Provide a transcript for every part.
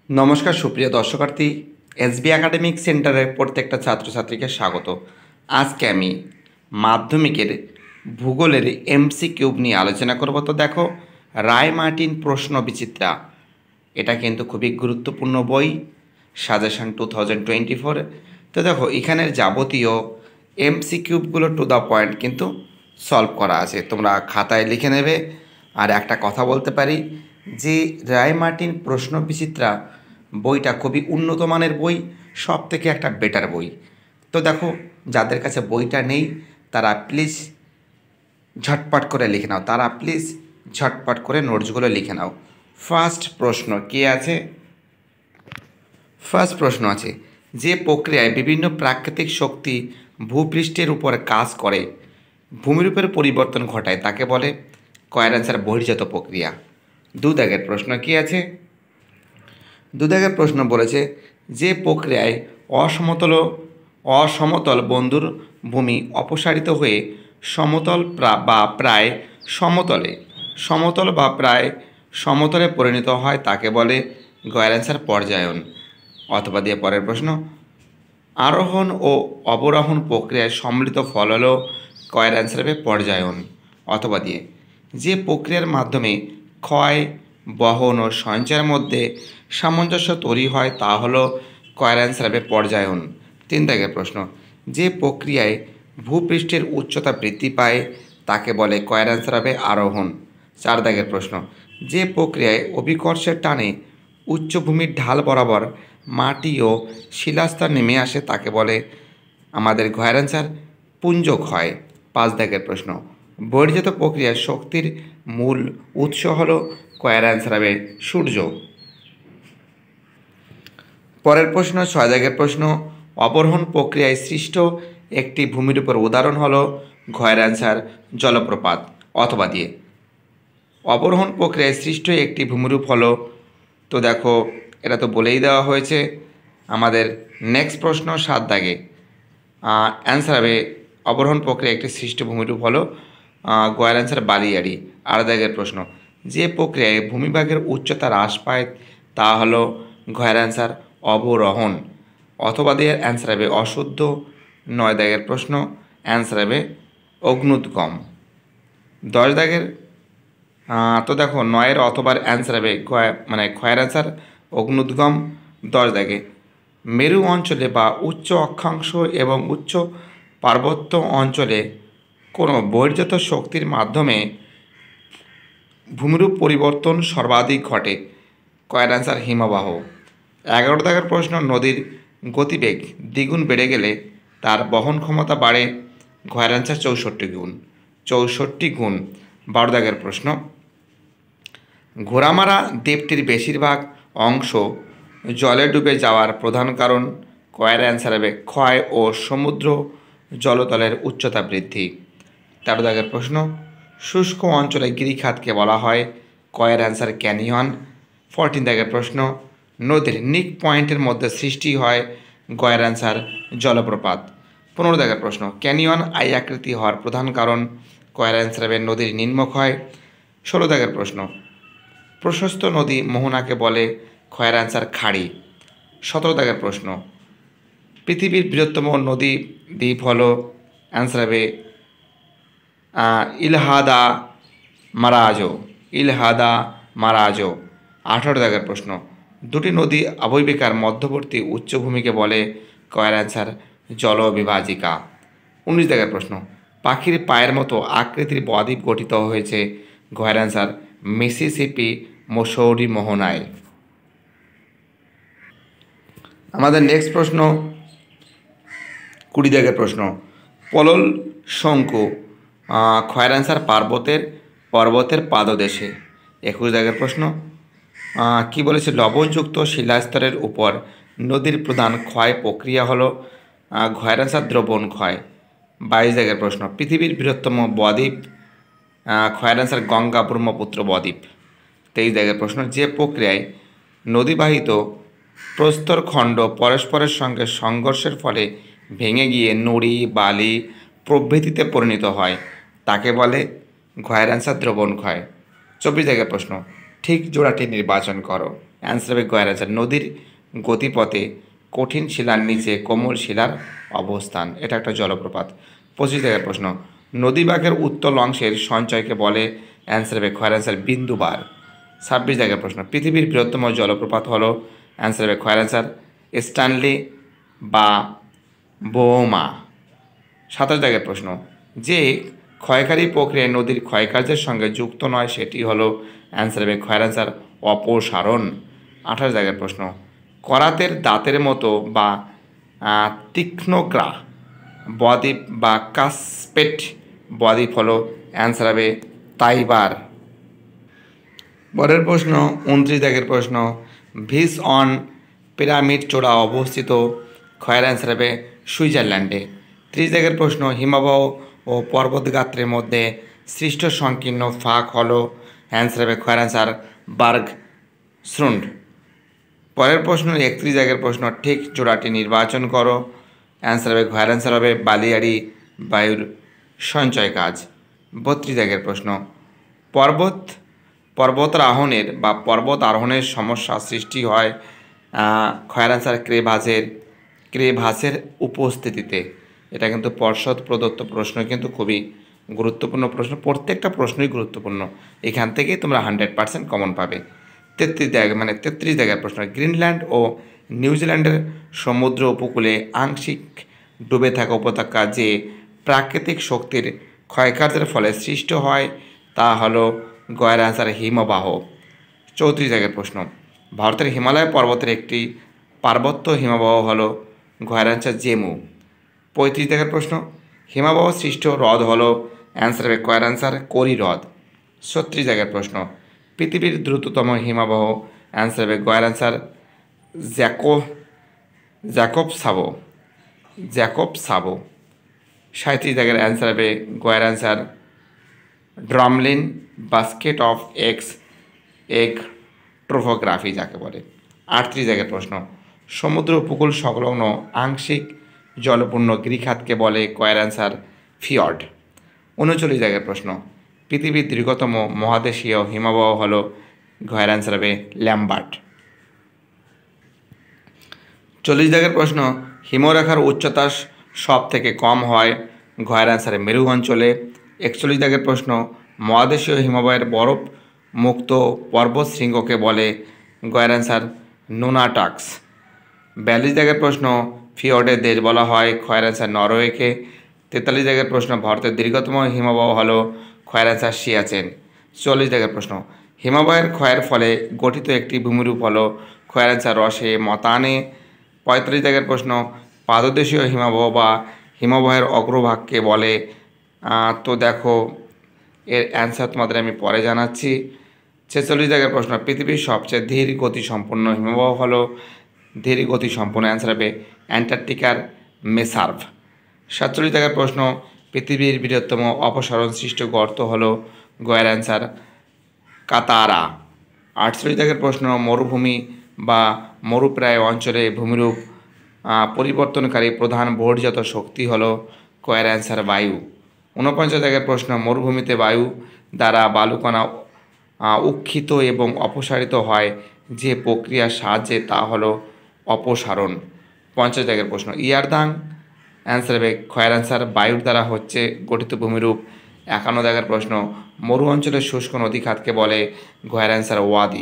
নমস্কার সুপ্রিয় দর্শকার্থী, SB academic সেন্টারের প্রত্যেকটা ছাত্রছাত্রীকে স্বাগত। আজকে আমি মাধ্যমিকের ভূগোলের এমসিকিউ নিয়ে আলোচনা করব। তো দেখো, রায় মার্টিন প্রশ্ন বিচিত্রা, এটা কিন্তু খুবই গুরুত্বপূর্ণ বই, সাজেশন 2024। তো দেখো, এখানের যাবতীয় এমসিকিউগুলো টু দ্য পয়েন্ট কিন্তু সলভ করা আছে, তোমরা খাতায় লিখে নেবে। আর একটা কথা বলতে পারি যে রায় মার্টিন প্রশ্ন বিচিত্রা বইটা খুবই উন্নত মানের বই, সব থেকে একটা বেটার বই। তো দেখো, যাদের কাছে বইটা নেই তারা প্লিজ ঝটপট করে লিখে নাও, ঝটপট করে নোটসগুলো লিখে নাও। ফার্স্ট প্রশ্ন কি আছে? ফার্স্ট প্রশ্ন আছে, যে প্রক্রিয়ায় বিভিন্ন প্রাকৃতিক শক্তি ভূপৃষ্ঠের উপর কাজ করে ভূমিরূপের পরিবর্তন ঘটায় তাকে বলে? কয়ের অ্যান্সার বহির্জাত প্রক্রিয়া। দুদাগের প্রশ্ন কি আছে? দুদাগের প্রশ্ন বলেছে, যে প্রক্রিয়ায় অসমতল বন্ধুর ভূমি অপসারিত হয়ে সমতল বা প্রায় সমতলে পরিণত হয় তাকে বলে? গয়ের অ্যান্সার পর্যায়ন। অথবা দিয়ে পরের প্রশ্ন, আরোহণ ও অবরোহণ প্রক্রিয়ায় সম্মিলিত ফল হলো? কয়ের অ্যান্সার হবে পর্যায়ন। অথবা দিয়ে, যে প্রক্রিয়ার মাধ্যমে ক্ষয়, বহন ও সঞ্চয়ের মধ্যে সামঞ্জস্য তৈরি হয় তা হলো? কয়ের অ্যান্সার হবে পর্যায়ন। তিন দাগের প্রশ্ন, যে প্রক্রিয়ায় ভূপৃষ্ঠের উচ্চতা বৃদ্ধি পায় তাকে বলে? কয়ের অ্যান্সার হবে আরোহণ। চার দাগের প্রশ্ন, যে প্রক্রিয়ায় অভিকর্ষের টানে উচ্চভূমির ঢাল বরাবর মাটি ও শিলাস্তর নেমে আসে তাকে বলে? আমাদের ঘয়ের অ্যান্সার পুঞ্জ ক্ষয়। পাঁচ দাগের প্রশ্ন, বহির্জাত প্রক্রিয়ার শক্তির মূল উৎস হল? কয়ের অ্যান্সার হবে সূর্য। পরের প্রশ্ন, ছয় দাগের প্রশ্ন, অবরোহণ প্রক্রিয়ায় সৃষ্ট একটি ভূমির উপর উদাহরণ হলো? ঘয়ের অ্যান্সার জলপ্রপাত। অথবা দিয়ে, অবরোহণ প্রক্রিয়ায় সৃষ্ট একটি ভূমিরূপ হলো? তো দেখো, এটা তো বলেই দেওয়া হয়েছে। আমাদের নেক্সট প্রশ্ন সাত দাগে, অ্যান্সার হবে অবরোহণ প্রক্রিয়া একটি সৃষ্ট ভূমিরূপ হলো? গয়ের অ্যান্সার বালিয়াড়ি। আট দাগের প্রশ্ন, যে প্রক্রিয়ায় ভূমিভাগের উচ্চতা হ্রাস পায় তা হলো? ঘয়ের অ্যান্সার অবরোহণ। অথবা দিয়ে অ্যান্সার হবে অশুদ্ধ। নয় দাগের প্রশ্ন, অ্যান্সার হবে অগ্নুদ্গম। দশ দাগের, তো দেখো নয়ের অথবার অ্যান্সার হবে ক্ষয়ের অ্যান্সার অগ্নুদ্গম। দশ দাগে, মেরু অঞ্চলে বা উচ্চ অক্ষাংশ এবং উচ্চ পার্বত্য অঞ্চলে কোনো বহির্জাত শক্তির মাধ্যমে ভূমিরূপ পরিবর্তন সর্বাধিক ঘটে? কয়ের অ্যান্সার হিমবাহ। 11 দাগের প্রশ্ন, নদীর গতিবেগ দ্বিগুণ বেড়ে গেলে তার বহন ক্ষমতা বাড়ে? ঘয়ের অ্যান্সার 64 গুণ। 12 দাগের প্রশ্ন, ঘোড়ামারা দ্বীপটির বেশিরভাগ অংশ জলে ডুবে যাওয়ার প্রধান কারণ? কয়ের অ্যান্সার হবে ক্ষয় ও সমুদ্র জলতলের উচ্চতা বৃদ্ধি। 13 দাগের প্রশ্ন, শুষ্ক অঞ্চলে গিরিখাতকে বলা হয়? কয়ের অ্যান্সার ক্যানিয়ন। 14 দাগের প্রশ্ন, নদীর নিক পয়েন্টের মধ্যে সৃষ্টি হয়? গয়ের অ্যান্সার জলপ্রপাত। 15 দাগের প্রশ্ন, ক্যানিয়ন আই আকৃতি হওয়ার প্রধান কারণ? কয়ের অ্যান্সার হবে নদীর নিম্নক্ষয়। 16 দাগের প্রশ্ন, প্রশস্ত নদী মোহনাকে বলে? ক্ষয়ের অ্যান্সার খাড়ি। 17 দাগের প্রশ্ন, পৃথিবীর বৃহত্তম নদী দ্বীপ হলো? অ্যান্সার হবে ইলহাদা মারাজো। 18 দাগের প্রশ্ন, দুটি নদী অববাহিকার মধ্যবর্তী উচ্চভূমিকে বলে? কয়ের অ্যান্সার জলবিভাজিকা। 19 দাগের প্রশ্ন, পাখির পায়ের মতো আকৃতির বদ্বীপ গঠিত হয়েছে? ঘয়ের অ্যান্সার মিসিসিপি মসৌরি মোহনায়। আমাদের নেক্সট প্রশ্ন 20 দাগের প্রশ্ন, পলল শঙ্কু ক্ষয়ের অ্যান্সার পর্বতের পাদদেশে। 21 দাগের প্রশ্ন, কি বলেছে? লবণযুক্ত শিলাস্তরের উপর নদীর প্রধান ক্ষয় প্রক্রিয়া হলো? ঘয়ের অ্যান্সার দ্রবণ ক্ষয়। 22 দাগের প্রশ্ন, পৃথিবীর বৃহত্তম বদ্বীপ? ক্ষয়ের অ্যান্সার গঙ্গা ব্রহ্মপুত্র বদ্বীপ। 23 দাগের প্রশ্ন, যে প্রক্রিয়ায় নদীবাহিত প্রস্তরখণ্ড পরস্পরের সঙ্গে সংঘর্ষের ফলে ভেঙে গিয়ে নুড়ি, বালি প্রভৃতিতে পরিণত হয় তাকে বলে? ঘয়ের অ্যান্সার দ্রবণ ক্ষয়। 24 দাগের প্রশ্ন, ঠিক জোড়াটি নির্বাচন করো। অ্যান্সার হবে গয়ের অ্যান্সার নদীর গতিপথে কঠিন শিলার নিচে কোমল শিলার অবস্থান, এটা একটা জলপ্রপাত। 25 দাগের প্রশ্ন, নদীবাঁকের উত্তল অংশের সঞ্চয়কে বলে, অ্যান্সার হবে খয়ের অ্যান্সার বিন্দুবার। 26 দাগের প্রশ্ন, পৃথিবীর বৃহত্তম জলপ্রপাত হলো, অ্যান্সার হবে খয়ের অ্যান্সার স্ট্যানলি বা বোমা। 27 দাগের প্রশ্ন, যে ক্ষয়কারী প্রক্রিয়ায় নদীর ক্ষয়কার্যের সঙ্গে যুক্ত নয় সেটি হলো, অ্যান্সার হবে খয়ের অ্যান্সার অপসারণ। 28 দাগের প্রশ্ন, করাতের দাঁতের মতো বা তীক্ষ্ণগ্রা বদ্বীপ বা কাসপেট বদ্বীপ হলো, অ্যান্সার হবে তাইবার। পরের প্রশ্ন 29 দাগের প্রশ্ন, ভিস অন পিরামিড চূড়া অবস্থিত, খয়ের অ্যান্সার হবে সুইজারল্যান্ডে। 30 দাগের প্রশ্ন, হিমবাহ ও পর্বতগাত্রের মধ্যে সৃষ্ট সংকীর্ণ ফাঁক হলো, অ্যান্সার হবে খয়ের অ্যান্সার বার্গ শ্রুন্ড। পরের প্রশ্ন 31 দাগের প্রশ্ন, ঠিক জোড়াটি নির্বাচন করো, অ্যান্সার হবে খয়ের অ্যান্সার হবে বালিয়াড়ি বায়ুর সঞ্চয় কাজ। 32 দাগের প্রশ্ন, পর্বতারোহণের বা পর্বত আরোহণের সমস্যা সৃষ্টি হয়, খয়ের অ্যান্সার ক্রেভাসের উপস্থিতিতে। এটা কিন্তু পর্ষদ প্রদত্ত প্রশ্ন, কিন্তু খুবই গুরুত্বপূর্ণ প্রশ্ন, প্রত্যেকটা প্রশ্নই গুরুত্বপূর্ণ, এখান থেকেই তোমরা 100% কমন পাবে। 33 দাগের প্রশ্ন, গ্রিনল্যান্ড ও নিউজিল্যান্ডের সমুদ্র উপকূলে আংশিক ডুবে থাকা উপত্যকা যে প্রাকৃতিক শক্তির ক্ষয়কার্যের ফলে সৃষ্ট হয় তা হলো গয়ের অ্যান্সার হিমবাহ। 34 দাগের প্রশ্ন, ভারতের হিমালয় পর্বতের একটি পার্বত্য হিমবাহ হলো, গয়ের অ্যান্সার জেমু। 35 দাগের প্রশ্ন, হিমবাহ সৃষ্ট হ্রদ হলো, অ্যান্সার হবে গয়ের অ্যান্সার কোরি হ্রদ। 36 দাগের প্রশ্ন, পৃথিবীর দ্রুততম হিমবাহ, অ্যান্সার হবে গয়ের অ্যান্সার জ্যাকব সাবো। 37 দাগের অ্যান্সার হবে গয়ের answer drumlin basket of egg topography যাকে বলে। 38 দাগের প্রশ্ন, সমুদ্র উপকূল সংলগ্ন আংশিক জলপূর্ণ গিরিখাতকে বলে, গয়ের অ্যান্সার ফিয়র্ড। 39 দাগের প্রশ্ন, পৃথিবীর দীর্ঘতম মহাদেশীয় হিমবাহ হলো, গয়ের অ্যান্সার হবে ল্যাম্বার্ট। 40 দাগের প্রশ্ন, হিমরেখার উচ্চতা সব থেকে কম হয়, গয়ের অ্যান্সারে মেরু অঞ্চলে। 41 দাগের প্রশ্ন, মহাদেশীয় হিমবাহের বরফ মুক্ত পর্বত শৃঙ্গকে বলে, গয়ের অ্যান্সার নুনাটাক্স। 42 দাগের প্রশ্ন, ফিয়র্ডের দেশ বলা হয়, খয়ের অ্যান্সার নরওয়েকে। 43 দাগের প্রশ্ন, ভারতের দীর্ঘতম হিমবাহ হলো, খয়ের অ্যান্সার সিয়াচেন। 44 দাগের প্রশ্ন, হিমবাহের ক্ষয়ের ফলে গঠিত একটি ভূমিরূপ হলো, খয়ের অ্যান্সার রসে মতানে। 45 দাগের প্রশ্ন, পাদদেশীয় হিমবাহ বা হিমবাহের অগ্রভাগকে বলে, তো দেখো এর অ্যান্সার তোমাদের আমি পরে জানাচ্ছি। 46 দাগের প্রশ্ন, পৃথিবীর সবচেয়ে ধীর গতিসম্পন্ন হিমবাহ হলো, ধীর গতিসম্পন্ন অ্যান্সার হবে অ্যান্টার্কটিকার মেসার্ভ। 47 দাগের প্রশ্ন, পৃথিবীর বৃহত্তম অপসারণ সৃষ্ট গর্ত হলো, গয়ের অ্যান্সার কাতারা। 48 দাগের প্রশ্ন, মরুভূমি বা মরুপ্রায় অঞ্চলে ভূমিরূপ পরিবর্তনকারী প্রধান বহির্জাত শক্তি হলো, গয়ের অ্যান্সার বায়ু। 49 দাগের প্রশ্ন, মরুভূমিতে বায়ু দ্বারা বালুকণা উত্ক্ষিপ্ত এবং অপসারিত হয় যে প্রক্রিয়ার সাহায্যে তা হলো অপসারণ। 50 দাগের প্রশ্ন, ইয়ারদাং, অ্যান্সার হবে খয়ের অ্যান্সার বায়ুর দ্বারা হচ্ছে গঠিত ভূমিরূপ। 51 দাগের প্রশ্ন, মরু অঞ্চলের শুষ্ক নদী খাতকে বলে, গয়ের অ্যান্সার ওয়াদি।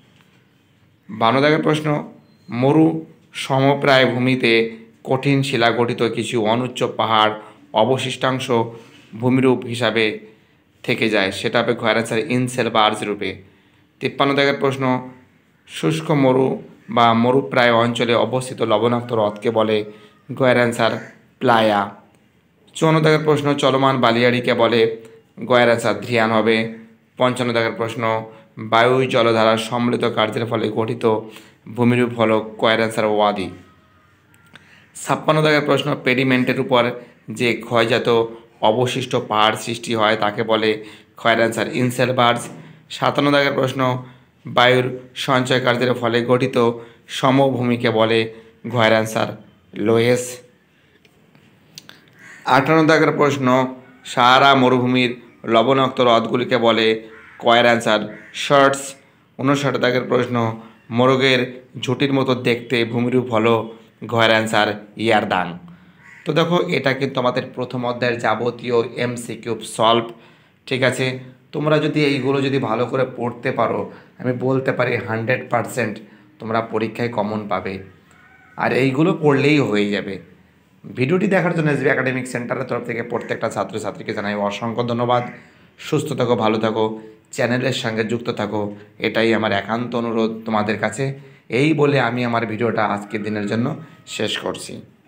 52 দাগের প্রশ্ন, মরু সমপ্রায় ভূমিতে কঠিন শিলা গঠিত কিছু অনুচ্চ পাহাড় অবশিষ্টাংশ ভূমিরূপ হিসাবে থেকে যায়, সেটা হবে গয়ের অ্যান্সার ইনসেলবার্জ রূপে। 53 দাগের প্রশ্ন, শুষ্ক মরু বা মরুপ্রায় অঞ্চলে অবস্থিত লবণাক্ত হ্রদকে বলে, গয়ের অ্যান্সার প্লায়া। 54 দাগের প্রশ্ন, চলমান বালিয়াড়িকে বলে, গয়ের অ্যান্সার ধ্রিয়ান হবে। 55 দাগের প্রশ্ন, বায়ু জলধারার সম্মিলিত কার্যের ফলে গঠিত ভূমিরূপ হল, গয়ের অ্যান্সার ওয়াদি। 56 দাগের প্রশ্ন, পেডিমেন্টের উপর যে ক্ষয়জাত অবশিষ্ট পাহাড় সৃষ্টি হয় তাকে বলে, গয়ের অ্যান্সার ইনসেলবার্জ। 57 দাগের প্রশ্ন, বায়ুর সঞ্চয় কার্যের ফলে গঠিত সমভূমিকে বলে, গয়ের অ্যান্সার লোয়েস। 58 দাগের প্রশ্ন, সাহারা মরুভূমির লবণাক্ত হ্রদগুলিকে বলে, গয়ের অ্যান্সার শার্টস। 59 দাগের প্রশ্ন, মোরগের ঝুঁটির মতো দেখতে ভূমিরূপ হলো ঘয়ের অ্যান্সার ইয়ারদাং। তো দেখো এটা কিন্তু আমাদের প্রথম অধ্যায়ের যাবতীয় এমসিকিউ সলভ। ঠিক আছে, তোমরা যদি এইগুলো যদি ভালো করে পড়তে পারো, আমি বলতে পারি 100% তোমরা পরীক্ষায় কমন পাবে। আর এইগুলো পড়লেই হয়ে যাবে। ভিডিওটি দেখার জন্য এসবি একাডেমিক সেন্টারের তরফ থেকে প্রত্যেকটা ছাত্রছাত্রীকে জানাই অসংখ্য ধন্যবাদ। সুস্থ থাকো, ভালো থাকো, চ্যানেলের সঙ্গে যুক্ত থাকো, এটাই আমার একান্ত অনুরোধ তোমাদের কাছে। এই বলে আমি আমার ভিডিওটা আজকের দিনের জন্য শেষ করছি।